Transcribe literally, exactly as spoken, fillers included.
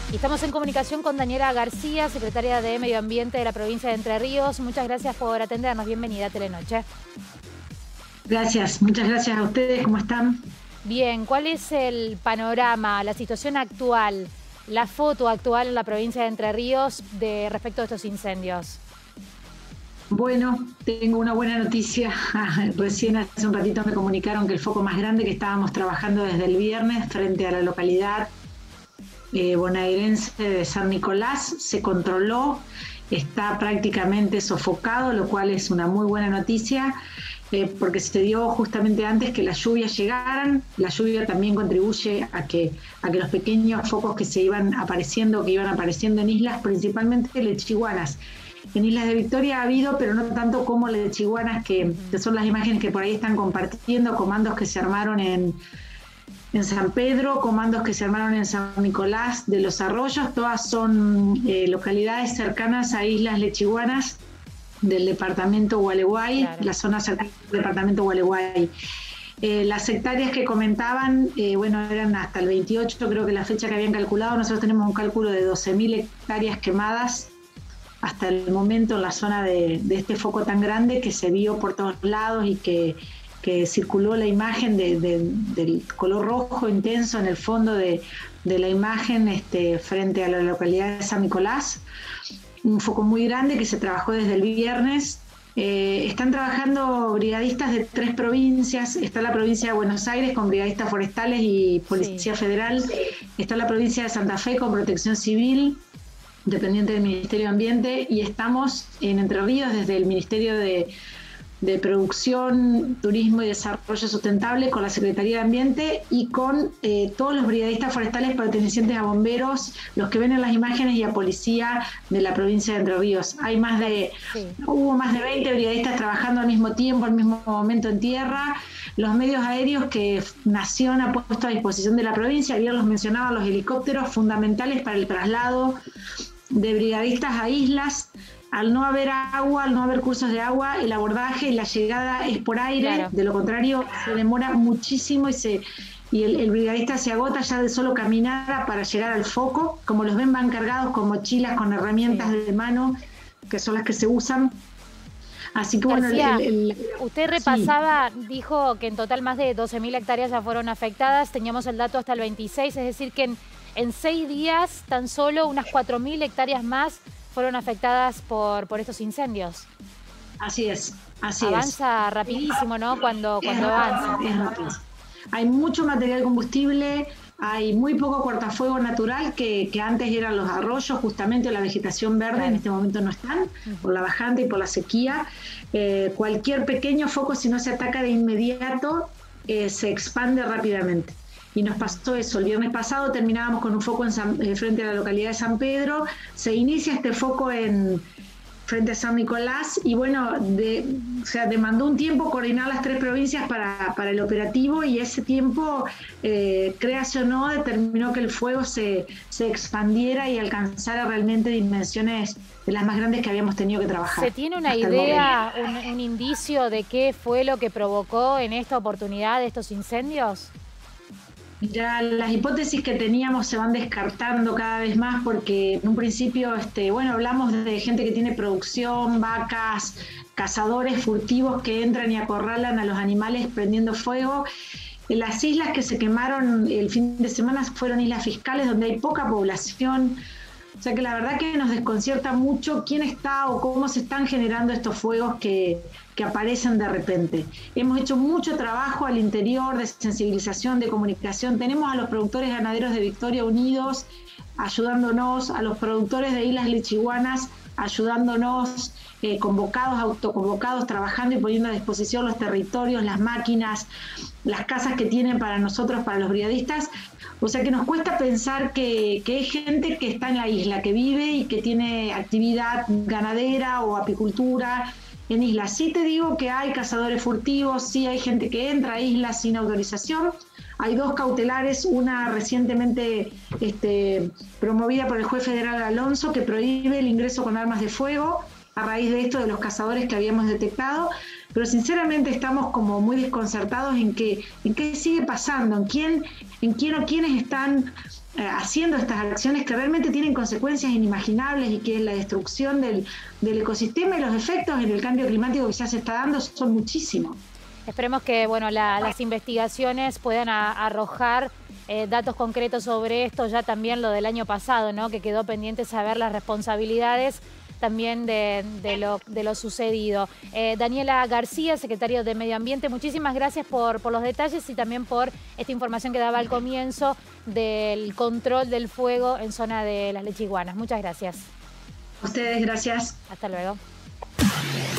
Y estamos en comunicación con Daniela García, secretaria de Medio Ambiente de la provincia de Entre Ríos. Muchas gracias por atendernos. Bienvenida a Telenoche. Gracias, muchas gracias a ustedes. ¿Cómo están? Bien, ¿cuál es el panorama, la situación actual, la foto actual en la provincia de Entre Ríos de respecto a estos incendios? Bueno, tengo una buena noticia. Recién hace un ratito me comunicaron que el foco más grande que estábamos trabajando desde el viernes frente a la localidad eh, bonaerense de San Nicolás se controló, está prácticamente sofocado, lo cual es una muy buena noticia. Eh, porque se dio justamente antes que las lluvias llegaran. La lluvia también contribuye a que, a que los pequeños focos que se iban apareciendo, que iban apareciendo en islas, principalmente lechiguanas. En Islas de Victoria ha habido, pero no tanto como lechiguanas, que, que son las imágenes que por ahí están compartiendo, comandos que se armaron en, en San Pedro, comandos que se armaron en San Nicolás de los Arroyos, todas son eh, localidades cercanas a islas lechiguanas del departamento Gualeguay, claro. La zona cercana del departamento Gualeguay. Eh, las hectáreas que comentaban, eh, bueno, eran hasta el veintiocho, creo que la fecha que habían calculado. Nosotros tenemos un cálculo de doce mil hectáreas quemadas hasta el momento en la zona de, de este foco tan grande que se vio por todos lados y que, que circuló la imagen de, de, del color rojo intenso en el fondo de, de la imagen este, frente a la localidad de San Nicolás. Un foco muy grande que se trabajó desde el viernes. Eh, están trabajando brigadistas de tres provincias. Está la provincia de Buenos Aires con brigadistas forestales y Policía sí. Federal. Está la provincia de Santa Fe con Protección Civil, dependiente del Ministerio de Ambiente. Y estamos en Entre Ríos desde el Ministerio de, de Producción, Turismo y Desarrollo Sustentable con la Secretaría de Ambiente y con eh, todos los brigadistas forestales pertenecientes a bomberos, los que ven en las imágenes, y a policía de la provincia de Entre Ríos. Hay más de, sí. Hubo más de veinte brigadistas trabajando al mismo tiempo, al mismo momento en tierra. Los medios aéreos que Nación ha puesto a disposición de la provincia, ayer los mencionaba, los helicópteros fundamentales para el traslado de brigadistas a islas. Al no haber agua, al no haber cursos de agua, el abordaje y la llegada es por aire, claro. De lo contrario se demora muchísimo y se y el, el brigadista se agota ya de solo caminar para llegar al foco. Como los ven, van cargados con mochilas, con herramientas sí. de mano, que son las que se usan. Así que bueno, García, el, el, usted repasaba, sí. dijo que en total más de doce mil hectáreas ya fueron afectadas, teníamos el dato hasta el veintiséis, es decir que en, en seis días tan solo unas cuatro mil hectáreas más fueron afectadas por, por estos incendios. Así es, así avanza es. rapidísimo, ¿no? Cuando, cuando avanza. Es rápido. Hay mucho material combustible, hay muy poco cortafuego natural, que, que antes eran los arroyos, justamente, la vegetación verde, claro. En este momento no están, uh-huh. por la bajante y por la sequía. Eh, cualquier pequeño foco, si no se ataca de inmediato, eh, se expande rápidamente. Y nos pasó eso, el viernes pasado terminábamos con un foco en San, eh, frente a la localidad de San Pedro, se inicia este foco en frente a San Nicolás y bueno, de, o sea, demandó un tiempo coordinar las tres provincias para, para el operativo, y ese tiempo, eh, créase o no, determinó que el fuego se, se expandiera y alcanzara realmente dimensiones de las más grandes que habíamos tenido que trabajar. ¿Se tiene una idea, un, un indicio de qué fue lo que provocó en esta oportunidad estos incendios? Ya las hipótesis que teníamos se van descartando cada vez más, porque en un principio, este, bueno, hablamos de gente que tiene producción, vacas, cazadores furtivos que entran y acorralan a los animales prendiendo fuego. Las islas que se quemaron el fin de semana fueron islas fiscales, donde hay poca población. O sea que la verdad que nos desconcierta mucho quién está o cómo se están generando estos fuegos que, que aparecen de repente. Hemos hecho mucho trabajo al interior de sensibilización, de comunicación. Tenemos a los productores ganaderos de Victoria unidos, ayudándonos, a los productores de islas lechiguanas, ayudándonos, eh, convocados, autoconvocados, trabajando y poniendo a disposición los territorios, las máquinas, las casas que tienen para nosotros, para los brigadistas. O sea que nos cuesta pensar que, que hay gente que está en la isla, que vive y que tiene actividad ganadera o apicultura en islas. Sí te digo que hay cazadores furtivos, sí hay gente que entra a islas sin autorización. Hay dos cautelares, una recientemente este, promovida por el juez federal Alonso, que prohíbe el ingreso con armas de fuego a raíz de esto de los cazadores que habíamos detectado, pero sinceramente estamos como muy desconcertados en qué en qué sigue pasando, en quién, en quién o quiénes están eh, haciendo estas acciones que realmente tienen consecuencias inimaginables y que la destrucción del, del ecosistema y los efectos en el cambio climático que ya se está dando son muchísimos. Esperemos que bueno, la, las investigaciones puedan a, arrojar eh, datos concretos sobre esto, ya también lo del año pasado, ¿no? Que quedó pendiente saber las responsabilidades también de, de, lo, de lo sucedido. Eh, Daniela García, secretario de Medio Ambiente, muchísimas gracias por, por los detalles y también por esta información que daba al comienzo del control del fuego en zona de las Lechiguanas. Muchas gracias. A ustedes, gracias. Hasta luego.